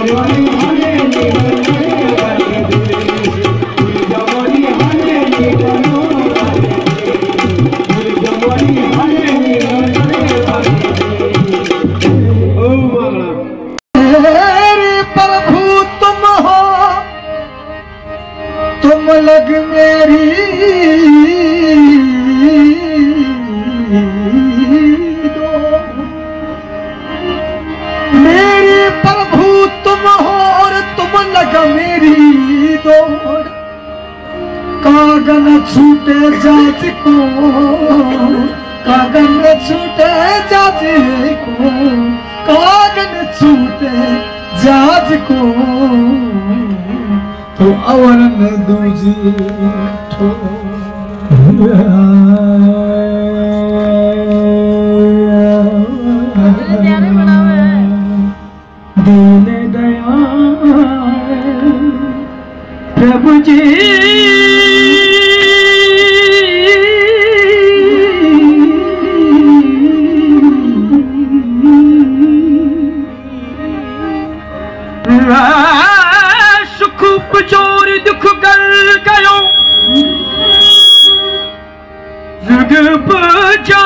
लग मेरी मेरे प्रभु तुम हो और तुम लग मेरी दौड़। कागन छूटे जाज को, कागन छूटे जाज को, कागन छूटे जाज को, तो अवरन दूजी ठो दीन दयाल प्रभु जी जोर दुख गल गयो जुग बजा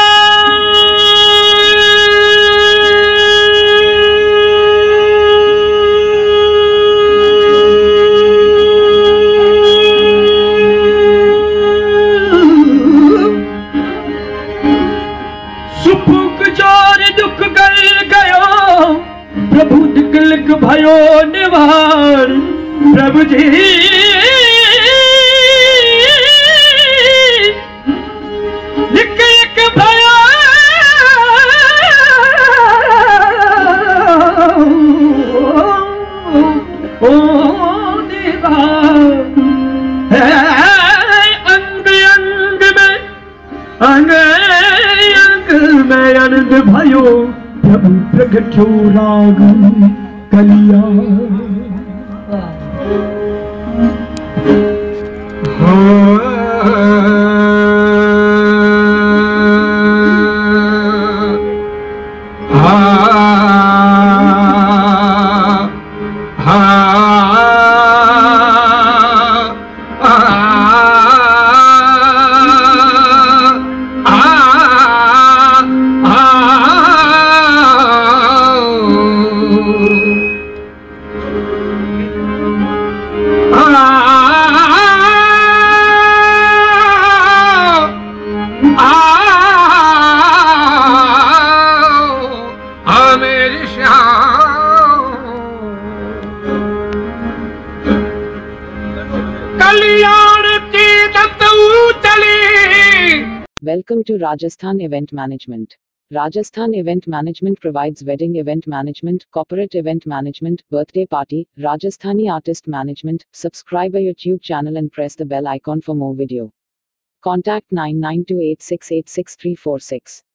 सुख जोर दुख गल गयो प्रभु दिकलक भयो निवार। प्रभु जी निकलक भयो ओ निवार। अंग अंग में अंग अंग में आनंद भयो प्रभु प्रगट्यो राग कलिया। Welcome to Rajasthan Event Management. Rajasthan Event Management provides wedding event management, corporate event management, birthday party, Rajasthani artist management. Subscribe our YouTube channel and press the bell icon for more video. Contact 9928686346.